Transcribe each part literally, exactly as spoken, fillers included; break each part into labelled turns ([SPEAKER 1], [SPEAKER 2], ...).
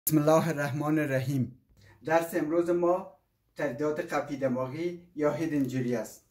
[SPEAKER 1] بسم الله الرحمن الرحیم. درس امروز ما تردیدات قفی دماغی یا هید اینجری است.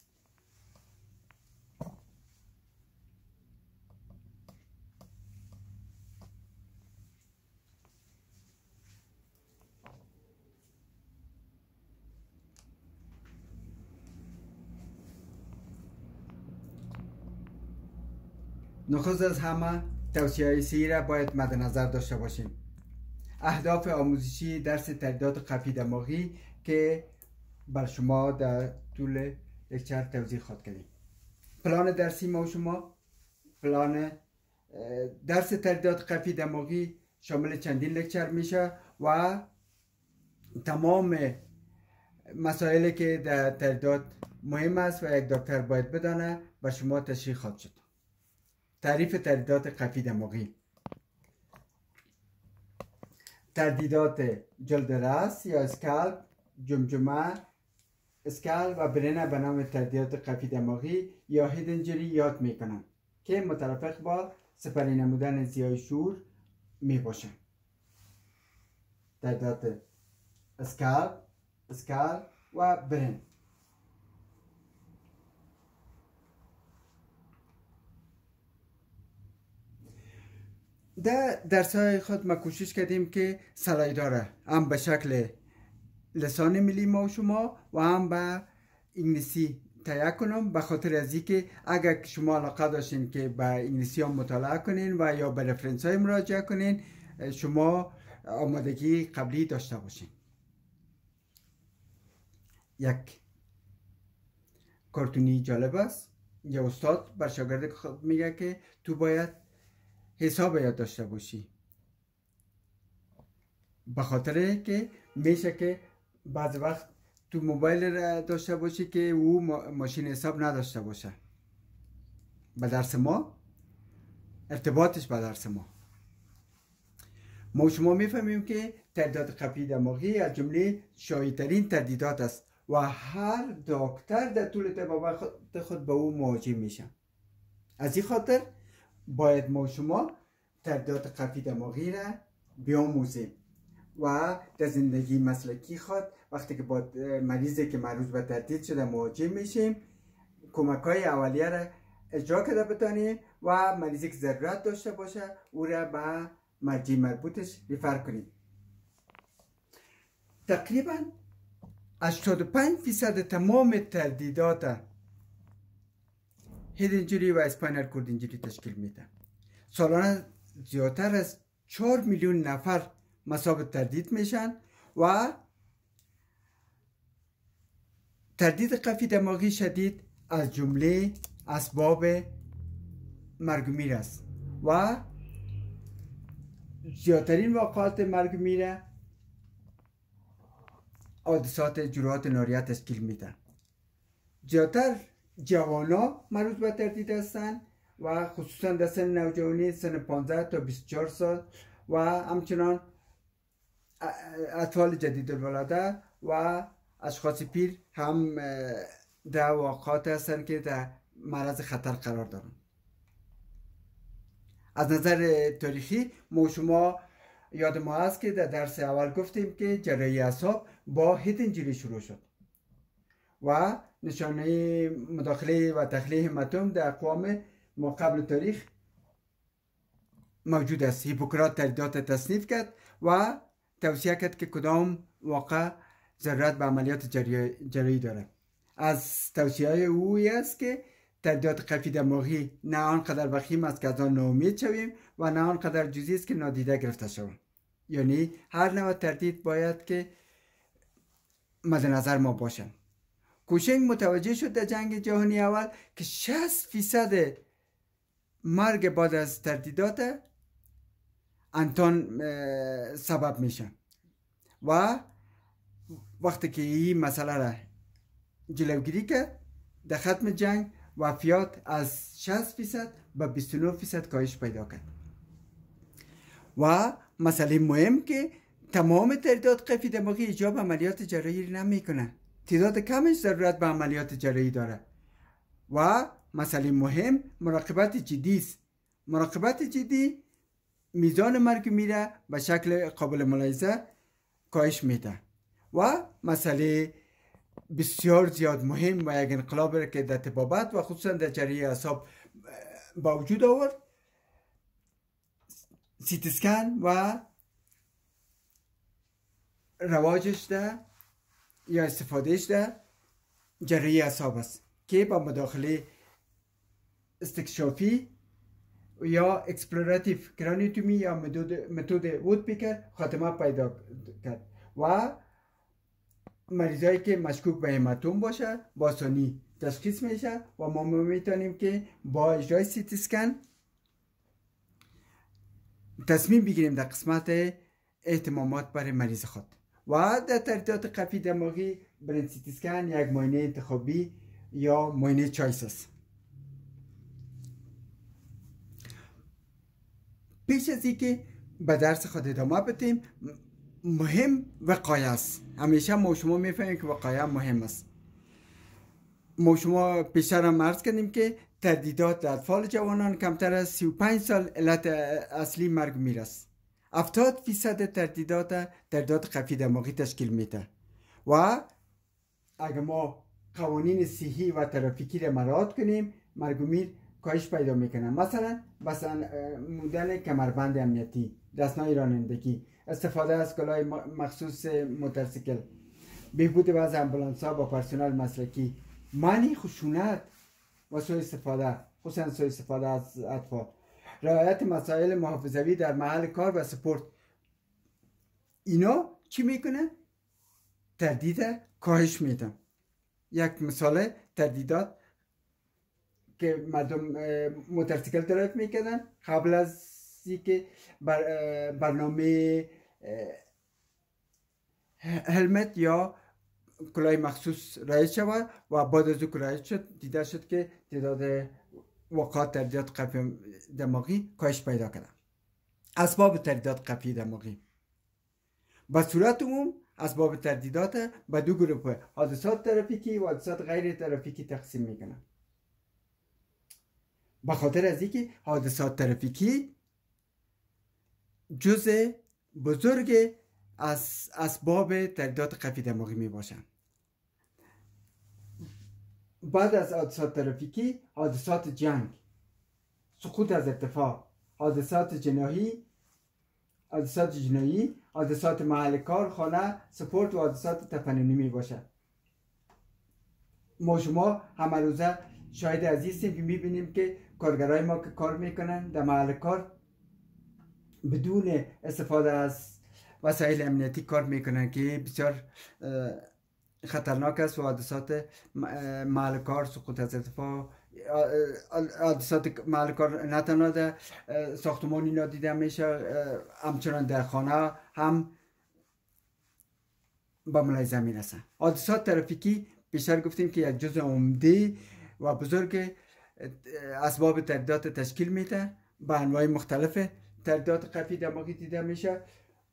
[SPEAKER 1] نخست از همه توصیه‌های سی را باید مد نظر داشته باشیم. اهداف آموزشی درس تردیدات قفی دماغی که بر شما در طول لکچر توضیح خواهد کردیم. پلان درسی ما و شما پلان درس تردیدات قفی دماغی شامل چندین لکچر میشه و تمام مسائلی که در تردیدات مهم است و یک دکتر باید بدانه به شما تشریح خواهد شد. تعریف تردیدات قفی دماغی: تردیدات جلد راس یا اسکالپ، جمجمه، اسکالپ و برنه به نام تردیدات قفی دماغی یا هید اینجری یاد میکنن که مترافق با سپری نمودن انسیای شور می باشن. تردیدات اسکالپ، اسکالپ و برن. در درس های خود ما کوشش کردیم که سلاید داره هم به شکل لسان ملی ما و شما و هم به انگلیسی تهیه کنم، به خاطر از اینکه اگر شما علاقه داشتین که به انگلیسی هم مطالعه کنین و یا به رفرنس های مراجعه کنین، شما آمادگی قبلی داشته باشین. یک کارتونی جالب است. یه استاد بر شاگرد خود میگه که تو باید حساب یاد داشته باشی، به خاطر که میشه که بعض وقت تو موبایل را داشته باشی که او ماشین حساب نداشته باشه. به درس ما ارتباطش به درس ما ما شما میفهمیم که تردیدات قفی دماغی از جمله شایع‌ترین تردیدات است و هر دکتر در طول طب خود به او مواجه میشه. از این خاطر باید ما شما تردیدات قفی دماغی را بیاموزیم و در زندگی مسلکی خود وقتی که با مریضی که معروض به تردید شده مواجه میشیم، کمک های اولیه را اجرا کرده بتانیم و مریضی که ضرورت داشته باشه او را به مرجع مربوطش ریفر کنیم. تقریبا هشتاد و پنج فیصد تمام تردیدات هید اینجری و اسپاینال کورد اینجری تشکیل میده. سالانه زیادتر از چهار میلیون نفر مصاب تردید میشن و تردید قفی دماغی شدید از جمله اسباب مرگ و میر است و زیادترین واقعات مرگ و میر حادثات جراحات ناریه تشکیل میده. زیادتر جوانا مربوط به تردید هستند و خصوصا در سن نوجوانی سن پانزده تا بیست و چهار سال و همچنان اطفال جدید الولاده و اشخاص پیر هم در واقعات هستند که در معرض خطر قرار دارند. از نظر تاریخی ما شما یاد ما هست که در درس اول گفتیم که جراحی اعصاب با هید اینجری شروع شد و نشانه مداخله و تخلیه هماتوم در اقوام ما قبل تاریخ موجود است. هیپوکرات تردیدات تصنیف کرد و توصیه کرد که کدام واقع ضرورت به عملیات جراحی داره. از توصیه های او است که تردیدات قفی دماغی نه آنقدر وخیم است که از آن ناامید شویم و نه آنقدر جزئی است که نادیده گرفته شویم. یعنی هر نوع تردید باید که مد نظر ما باشن. کوشنگ متوجه شد در جنگ جهانی اول که شصت فیصد مرگ بعد از تردیدات انتان سبب میشن و وقتی که این مسئله را جلوگیری کرد در ختم جنگ وفیات از شصت فیصد به بیست و نه فیصد کاهش پیدا کرد. و مسئله مهم که تمام تردیدات قفی دماغی ایجاب عملیات جراحی نمیکنه، تعداد کمش ضرورت به عملیات جراحی داره و مسئله مهم مراقبت جدی است. مراقبت جدی میزان مرگ میره به شکل قابل ملاحظه کاهش میده. و مسئله بسیار زیاد مهم و یک انقلاب را که در طبابت و خصوصا در جریه اعصاب با وجود آورد، سیتی اسکن و رواجش ده یا استفادهش ده جریه اعصاب است که با مداخله استکشافی یا اکسپلوراتیو کرانیوتومی یا متد وودپیکر خاتمه پیدا کرد و مریضایی که مشکوک به هماتوم باشه با آسانی تشخیص میشه و ما میتونیم که با اجرای سیتی اسکن تصمیم بگیریم در قسمت اهتمامات برای مریض خود. و در تردیدات قفی دماغی برین سیتی اسکن یک معاینه انتخابی یا معاینه چایس است. پیش از اینکه به درس خود ادامه بدیم، مهم وقایه است. همیشه ما شما میفهمیم که وقایه مهم است. ما شما پیشتر هم عرض کردیم که تردیدات در اطفال جوانان کمتر از سی و پنج سال علت اصلی مرگ میرست. هفتاد فیصد تردیدات تردیدات قفی دماغی تشکیل میده و اگر ما قوانین صحی و ترافیکی را مراعات کنیم مرگ و میر کاهش پیدا میکنه. مثلا مثلا موندن کمربند امنیتی، دستمال رانندگی، استفاده از کلاه مخصوص موتورسیکل، بهبود وضع امبولانس ها با پرسنل مسلکی، منع خشونت و سوء استفاده، خصوصا سوء استفاده از اطفال، رعایت مسائل محافظوی در محل کار و سپورت. اینا چی میکنه؟ تردید کاهش میده. یک مثال تردیدات که مردم موتورسیکل درایو میکردن قبل از اینکه بر برنامه هلمت یا کلاه مخصوص رایج شود و بعد از او رایج شد دیده شد که تعداد وقایع تردیدات قفی دماغی کاهش پیدا کرده. اسباب تردیدات قفی دماغی به صورت عموم اسباب تردیدات به دو گروه، حادثات ترافیکی و حادثات غیر ترافیکی تقسیم میکنن. به خاطر از اینکه حادثات ترافیکی جزء بزرگ از اسباب تردیدات قفی دماغی می باشند. بعد از حادثات ترافیکی حادثات جنگ، سقوط از ارتفاع، حادثات جناحی، حادثات جنایی، حادثات محل کار، خانه، سپورت و حادثات تفننی می باشد. ما شما همه روزه شاهد عزیزیم که می بینیم که کارگرای ما که کار میکنن در محل کار بدون استفاده از وسایل امنیتی کار میکنن که بسیار خطرناک است و حادثات محل کار، سقوط از ارتفاع، حادثات محل کار نه تنها در ساختمانی نادیده میشه، همچنان در خانه هم به ملاحظه میرسن. حادثات ترافیکی بیشتر گفتیم که یک جزء عمده و بزرگ اسباب تردیدات تشکیل میده. به انواع مختلف تردیدات قفی دماغی دیده میشه.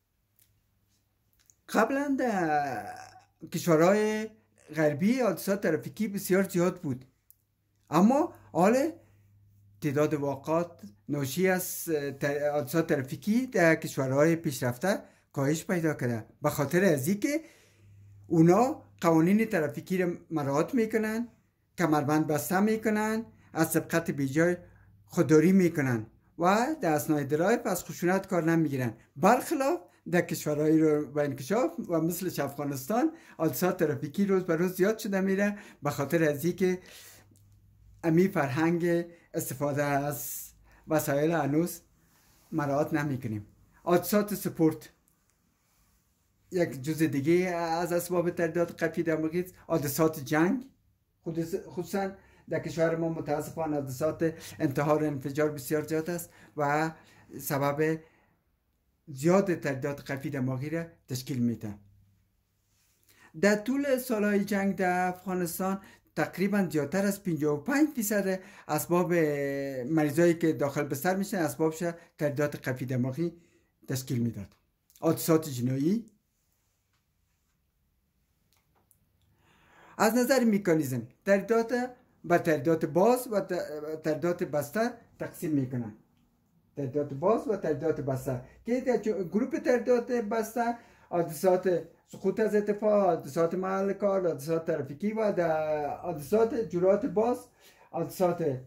[SPEAKER 1] قبلا در کشورهای غربی حادثات ترافیکی بسیار زیاد بود، اما حال تعداد واقعات ناشی از حادثات ترافیکی در کشورهای پیشرفته کاهش پیدا کرده، به خاطر از اینکه اونا قوانین ترافیکی را مراعات میکنن، کمربند بسته میکنن، از سبقت بیجای خودداری میکنن و در اثنای درایو از خشونت کار نمیگیرن. برخلاف در کشورهای رو با انکشاف و مثل افغانستان حادثات ترافیکی روز به روز زیاد شده میره، به خاطر از اینکه امی فرهنگ استفاده از وسایل هنوز مراعات نمیکنیم. حادثات سپورت یک جزء دیگه از اسباب تردیدات قفی دماغی است. حادثات جنگ، خصوصا در کشور ما متاسفانه حادثات انتحار و انفجار بسیار زیاد است و سبب زیاد تردیدات قفی دماغی را تشکیل میده. در طول سالهای جنگ در افغانستان تقریبا زیادتر از پنجاه و پنج درصد اسباب مریضایی که داخل بستر میشن اسبابش تردیدات قفی دماغی تشکیل میداد. حادثات جنایی از نظر مکانیزم تردیدات به تردیدات باز و تردیدات بسته تقسیم میکنن. تردیدات باز و تردیدات بسته که در گروپ تردیدات بسته حادثات سقوط از ارتفاع، حادثات محل کار، حادثات ترافیکی و در حادثات جرات باز، حادثات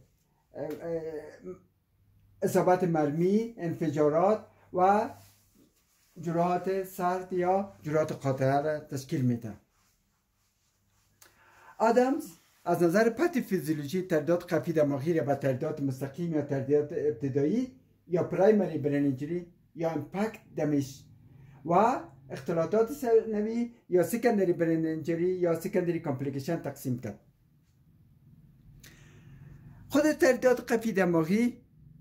[SPEAKER 1] اصابت مرمی، انفجارات و جراحات سرد یا جراحات قاطعه را تشکیل میده. آدمز از نظر پت فیزیولوژی تردیدات قفی دماغی را به تردیدات مستقیم یا تردیدات ابتدایی یا پرایمری برین اینجری یا امپکت دمیج و اختلاطات ثانوی یا سکندری برین اینجری یا سکندری کامپلیکیشن تقسیم کرد. خود تردیدات قفی دماغی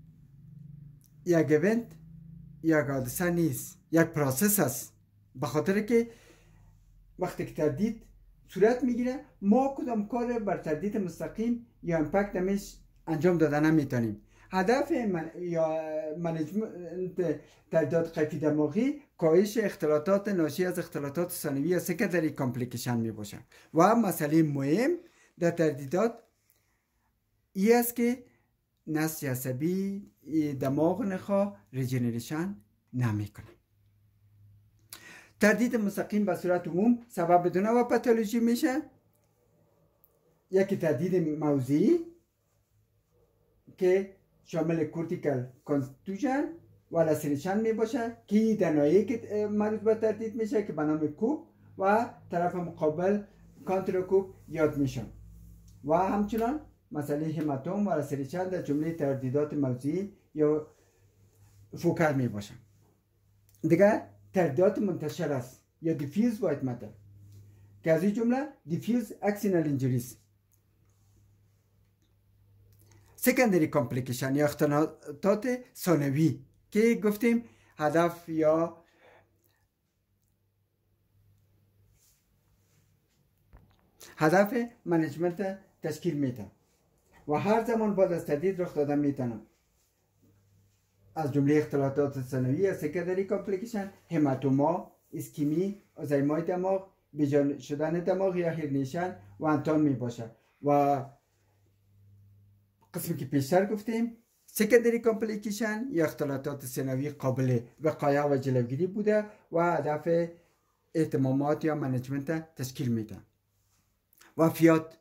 [SPEAKER 1] یک ایونت یک حادثه نیست، یک پروسس است، به خاطر که وقتی که تردید صورت میگیره ما کدام کار بر تردید مستقیم یا امپکت دمیج انجام داده نمیتونیم. هدف من یا منیجمنت تردیدات قفی دماغی کاهش اختلاطات ناشی از اختلاطات ثانوی یا سکندری کامپلیکیشن می باشه و مسئله مهم در تردیدات ای است که نسج عصبی دماغ نخواه ریجنریشن نمیکنه. تردید مستقیم به صورت عموم سبب دو نوع پاتولوژی میشه. یکی تردید موضعی که شامل کورتیکال کانستیوژن و لسریشن می باشه که در ناحیه‌ای که مربوط به تردید میشه که به نام کوب و طرف مقابل کانتراکوب یاد میشن و همچنان مسئله هماتوم و لسریشن در جمله تردیدات موضعی یا فوکر می باشن. دیگه تردیدات منتشر است یا دیفیوز وایت ماتر که از این جمله دیفیوز اکسینال اینجریز، سکندری کامپلیکیشن یا اختلاطات ثانوی که گفتیم هدف یا هدف منیجمنت تشکیل میده و هر زمان بعد از تردید رخ دادن میتونه. از جمله اختلاطات ثانوی یا سکندری کامپلیکیشن هماتوما، اسکیمی، آزایمای دماغ، بیجان شدن دماغ یا هرنیشن و انتان می باشه و قسمی که پیشتر گفتیم سکندری کامپلیکیشن یا اختلاطات ثانوی قابل وقایع و جلوگیری بوده و هدف اهتمامات یا منیجمنت تشکیل میده. وفیات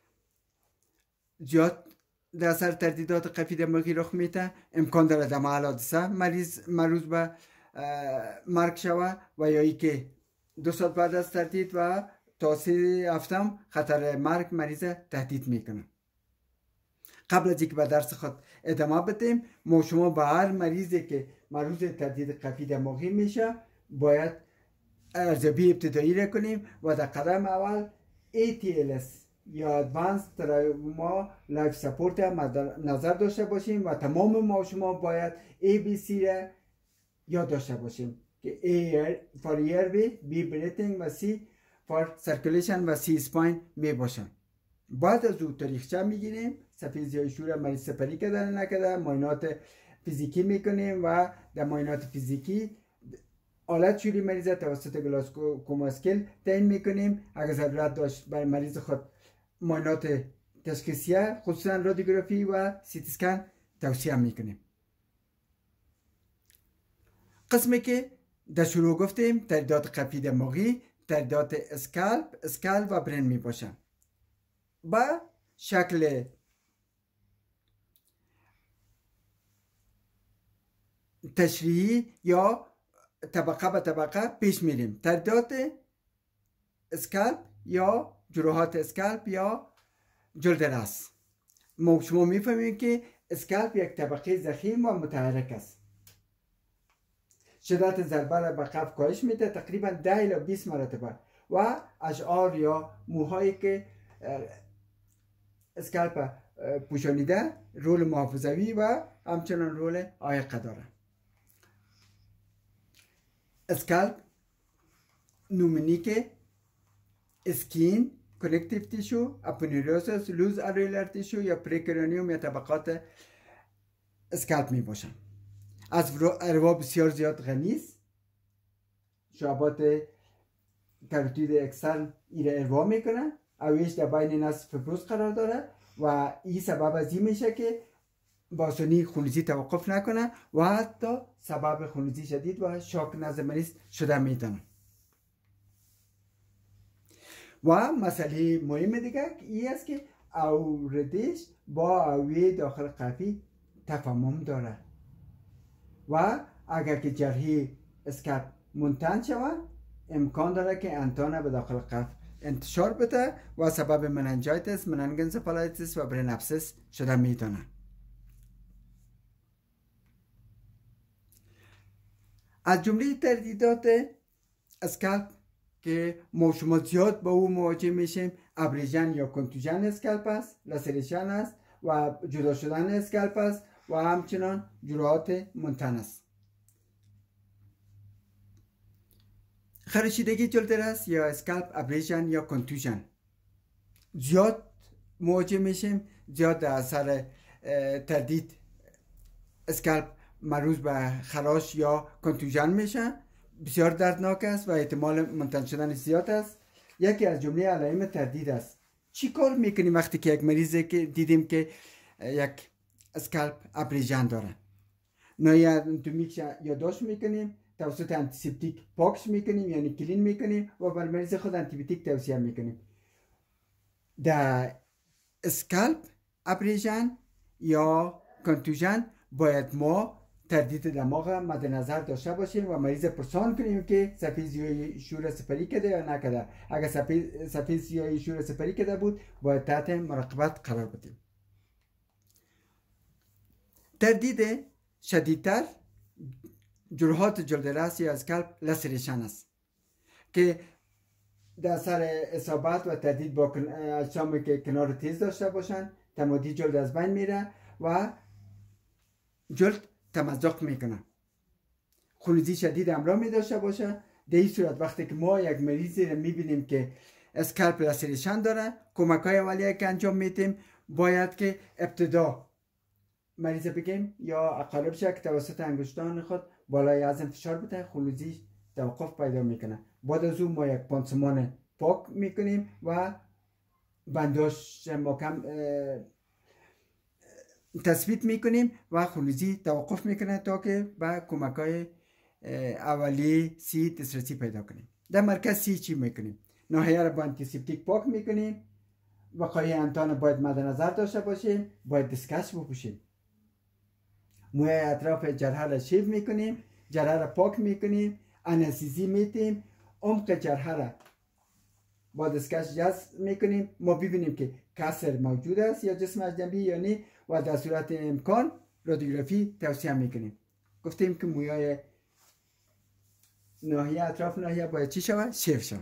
[SPEAKER 1] زیاد در اثر تردیدات قفی دماغی رخ میده. امکان داره در محل حادثه مریض مروز به مرگ شوه و یا ای که دو ساعت بعد از تردید و تا سه هفتم خطر مرگ مریض تهدید میکنه. قبل از اینکه به درس خود ادامه بدیم ما شما به هر مریضی که مروز تردید قفی دماغی میشه باید ارزیابی ابتدایی را کنیم و در قدم اول ای تی ال اس یا ادوانس تراما لایف سپورت نظر داشته باشیم و تمام ما شما باید ای بی سی را یاد داشته باشیم که A for airway، B breathing و C for circulation و C spine می باشن. بعد از او تاریخچه میگیریم، صفحه زیای شور مریض سپری کردن نکرده، معاینات فیزیکی میکنیم و در معاینات فیزیکی آلت شوری مریض توسط گلاسکوما اسکیل تعیین میکنیم. اگر ضرورت داشت برای مریض خود معاینات تشخیصیه خصوصا رادیوگرافی و سیتی اسکن توصیه میکنیم. قسمی که در شروع گفتیم تردیدات قفی دماغی، تردیدات اسکالپ، اسکالپ و برین می باشن. با شکل تشریحی یا طبقه به طبقه پیش میریم. تردیدات اسکالپ یا جروحات اسکالپ یا جلد راس. ما شما میفهمیم که اسکالپ یک طبقه ضخیم و متحرک است. شدت ضربه را به قفا کاهش میده تقریبا ده الی بیست مرتبه و اشعار یا موهایی که اسکالپ پوشانیده رول محافظوی و همچنان رول عایقه داره. اسکالپ نومنیک اسکین، کنکتیو تیشو، اپونیروسس، لوز اریولر تیشو یا پریکرانیوم یا طبقات اسکالپ می باشن. از اروا بسیار زیاد غنی است. شعبات کاروتید اکسترن ایره اروا میکنه. اویش در بین نصف فبروس قرار داره و این سبب از این میشه که باسونی خونریزی توقف نکنه و حتی سبب خونریزی شدید و شوک نزد مریض شده میتونه. و مسئله مهم دیگه این است که آوردش با اوی داخل قفی تفاهم داره و اگر که جرحی اسکالپ منتن شود امکان داره که انتانه به داخل قف انتشار بده و سبب مننجایتس، مننگنسفالایتس و برنپسیس شده میتونه. از جمله تردیدات اسکالپ که ما شما زیاد با او مواجه میشیم ابریژن یا کنتوژن اسکالپ است، لسریشن است و جدا شدن اسکالپ است و همچنان جراحات منتن است. خراشیدگی جلد راست یا اسکالپ ابریژن یا کنتوژن زیاد مواجه میشیم، زیاد در اثر تردید اسکالپ مربوط به خراش یا کنتوژن میشه، بسیار دردناک است و احتمال منتن شدن زیاد است. یکی از جمله علائم تردید است. چی کار میکنیم وقتی که یک مریضی که دیدیم که یک اسکالپ ابریژن داره؟ نوعی اناتومیک یادداشت میکنیم، توسط انتیسپتیک پاکش میکنیم یعنی کلین میکنیم و بر مریض خود انتیبیوتیک توصیه میکنیم. در اسکالپ ابریژن یا کنتوژن باید ما تردید دماغ مد نظر داشته باشیم و مریض پرسان کنیم که سفید سیاهی شور سپری کرده یا نکرده. اگر سفید سفید سیاهی شور سپری کرده بود باید تحت مراقبت قرار بدیم. تردید شدیدتر جراحات جلد راست یا اسکالپ لسریشن است که در اثر اصابت و تردید با اجسامی که کنار تیز داشته باشند تمادی جلد از بین میره و جلد تمزق میکنه، خونریزی شدید همراه می داشته باشه. در این صورت وقتی که ما یک مریضی رو میبینیم که اسکالپ لسریشن داره، کمک های اولیه که انجام میدیم باید که ابتدا مریض بگیم یا اقالب شه که توسط انگشتان خود بالای عظم فشار بده، خونریزی توقف پیدا میکنه. بعد از اون ما یک پانسمان پاک میکنیم و بنداش محکم تثبیت میکنیم و خونریزی توقف میکنه تا که با کمک های اولیه سی دسترسی پیدا کنیم. در مرکز سی چی میکنیم؟ ناحیه را با انتیسپتیک پاک میکنیم، وقایع انتان باید مد نظر داشته باشیم، باید دستکش بپوشیم، موی اطراف جرحه را شیو میکنیم، جرحه را پاک میکنیم، انستزی میتیم، عمق جرحه را با دستکش جذب میکنیم. ما ببینیم که کسر موجود است یا جسم اجنبی یا نه و در صورت امکان رادیوگرافی توصیه میکنیم. گفتیم که مویای ناحیه اطراف ناحیه باید چی شود؟ شیو شود.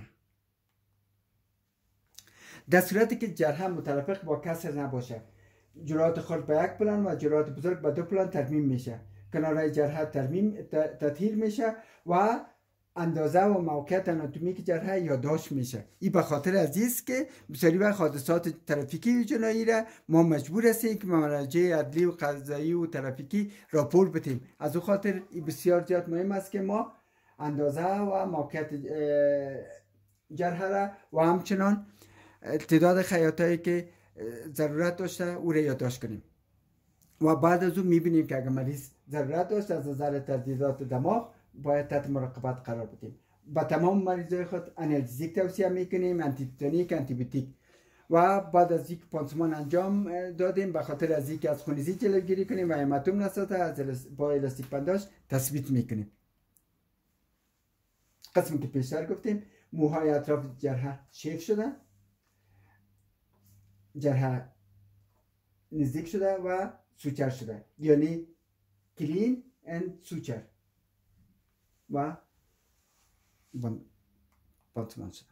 [SPEAKER 1] در صورتی که جرحه مترافق با کسر نباشه، جراحات خرد به یک پلان و جراحات بزرگ به دو پلان ترمیم میشه. کنارهای جرحه ترمیم تطهیر میشه و اندازه و موقعیت آناتومیک جرحه یادداشت میشه. این به خاطر عزیز که بسیاری وقت حادثات ترافیکی و جنایی را ما مجبور هستیم که مراجع عدلی و قضایی و ترافیکی راپور بدیم. از او خاطر این بسیار زیاد مهم است که ما اندازه و موقعیت جرحه را و همچنان تعداد خیاطایی که ضرورت داشته او را یادداشت کنیم و بعد از اون میبینیم که اگر مریض ضرورت داشت از نظر تردیدات دماغ باید تحت مراقبت قرار بدیم. با تمام مریضای خود آنالژیک توصیه میکنیم، آنتیتونیک، آنتیبیوتیک و بعد از اینکه پانسمان انجام دادیم به خاطر از اینکه از خونریزی جلوگیری کنیم و هماتوم نساته از با الاستیک بنداژ تثبیت میکنیم. قسمی که پیشتر گفتیم موهای اطراف جرحه شیف شده، جرحه نزدیک شده و سوچر شده یعنی کلین اند سوچر و پانسمان شده.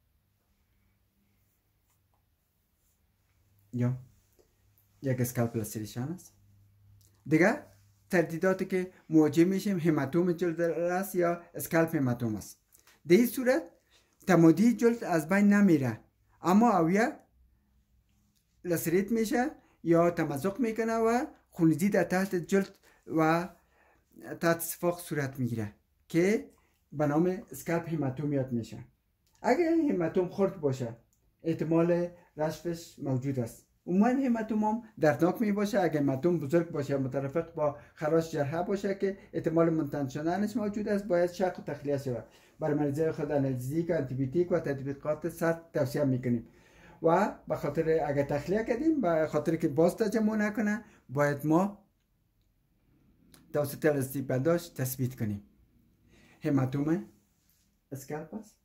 [SPEAKER 1] یا یک اسکالپ لسریشن است. دیگه تردیداتی که مواجه میشیم هماتوم جلد راست یا اسکالپ هماتوم است. در این صورت تمادی جلد از بین نمیره اما اویه لسریت میشه یا تمزق میکنه و خونریزی در تحت جلد و تحت صفاق صورت میگیره که به نام اسکالپ هماتوم یاد میشه. اگر هماتوم خرد باشه احتمال رشفش موجود است عموما هماتوم هم دردناک می باشه. اگر هماتوم بزرگ باشه مترافق با خراش جرحه باشه که احتمال منتن شدنش موجود است، باید شق و تخلیه شود. برای مریضای خود آنالژیک، آنتیبیوتیک و تطبیقات سرد توصیه میکنیم و به خاطر اگر تخلیه کردیم به خاطر که باز تجمع نکنه باید ما توسط الستیک برداشت تثبیت کنیم. هماتوم اسکالپ است.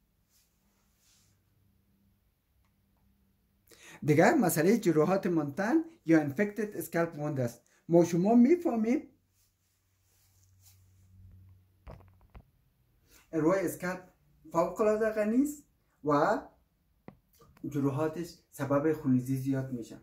[SPEAKER 1] دیگر مسئله جراحات منتن یا انفکتد اسکالپ ووند است. ما شما میفهمیم روی اسکالپ فوق العاده غنی است و جراحاتش سبب خونریزی زیاد میشه.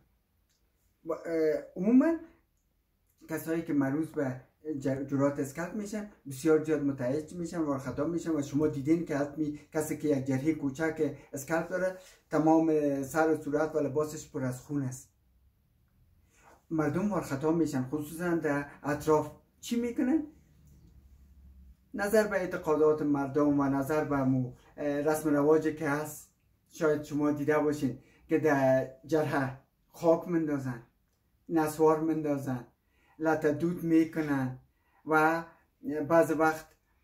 [SPEAKER 1] عموما کسایی که مربوط به جراحات اسکالپ میشن بسیار زیاد متعهد میشن و خطا میشن و شما دیدین که حتمی کسی که یک جرحه کوچک اسکالپ داره تمام سر و صورت و لباسش پر از خون است. مردم وار خطا میشن، خصوصا در اطراف. چی میکنن؟ نظر به اعتقادات مردم و نظر به رسم رواجی که هست، شاید شما دیده باشین که در جرحه خاک مندازن، نسوار مندازن، لطه دود میکنن و بعض وقت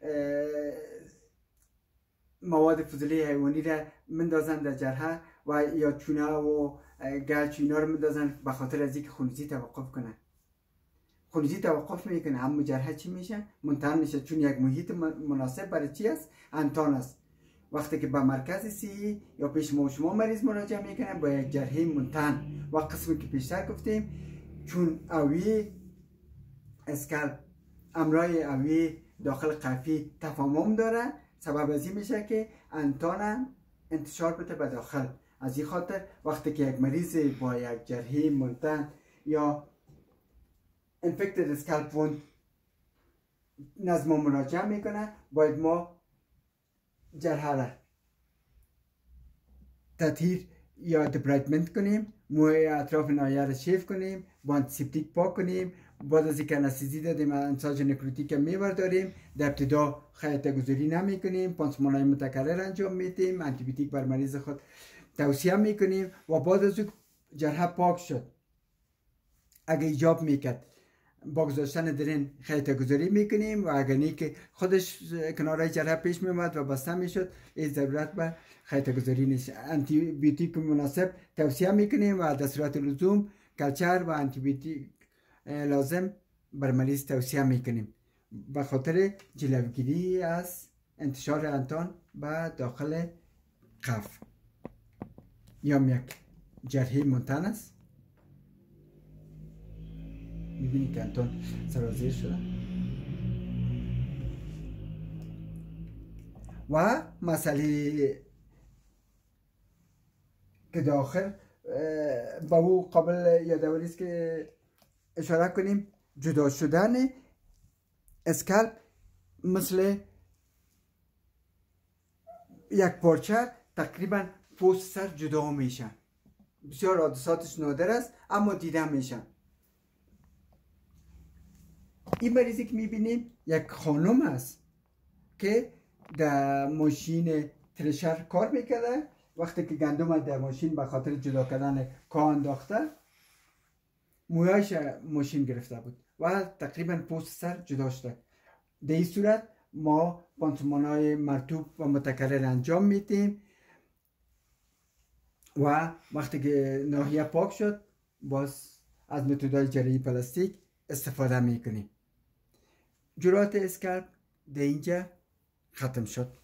[SPEAKER 1] مواد فضولی حیوانی را مندازن در جرحه و یا چونه و گچ اینا رو مندازن به خاطر از اینکه خونریزی توقف کنن. خونریزی توقف میکنه، اما جرحه چی میشه؟ منتن میشه، چون یک محیط مناسب برای چی است؟ انتان است. وقتی که به مرکز صحی یا پیش ما شما مریض مراجعه میکنن با یک جرحه منتن و قسمی که پیشتر گفتیم چون اوی اسکالپ امرای اوی داخل قفی تفاهم داره، سبب از این میشه که انتان انتشار بده به داخل. از این خاطر وقتی که یک مریض با یک جرحه منتن یا انفکتد اسکالپ ووند نزد ما مراجعه میکنه، باید ما جرحه را تطهیر یا دبرایتمنت کنیم، موی اطراف ناحیه را شیف کنیم، با آنتیسپتیک پاک کنیم. بعد از اینکه انستزی دادیم انساژ نکروتیک میبرداریم. در ابتدا خیاطه گذاری نمی کنیم، پانسمان‌های متکرر انجام میدیم، آنتیبیوتیک بر مریض خود توصیه میکنیم و بعد از اینکه جرحه پاک شد اگه ایجاب میکرد با گذاشتن درین خیاطه گذاری میکنیم و اگر نی که خودش کنارهای جرحه پیش میومد و بسته میشد این ضرورت به خیاطه گذاری نیست. آنتی بیوتیک مناسب توصیه میکنیم و در صورت لزوم کلچر و آنتی بیوتیک لازم بر مریض توصیه میکنیم به خاطر جلوگیری از انتشار انتان به داخل قف. یا یک جرحه منتن است، میبینید که انتان سرازیر شده و مسئله که داخل با او قابل یادآوری است که اشاره کنیم جدا شدن اسکالپ مثل یک پارچه تقریبا پوست سر جدا میشن. بسیار حادثاتش نادر است اما دیده میشن. این مریضی که میبینیم یک خانم است که در ماشین ترشر کار میکرده. وقتی که گندم در ماشین به خاطر جدا کردن کاه انداخته مویایش ماشین گرفته بود و تقریبا پوست سر جدا شده. در این صورت ما پانسمان‌های مرطوب و متکرر انجام میدیم و وقتی که ناحیه پاک شد باز از متدای جراحی پلاستیک استفاده میکنیم. جراحات اسکالپ در اینجا ختم شد.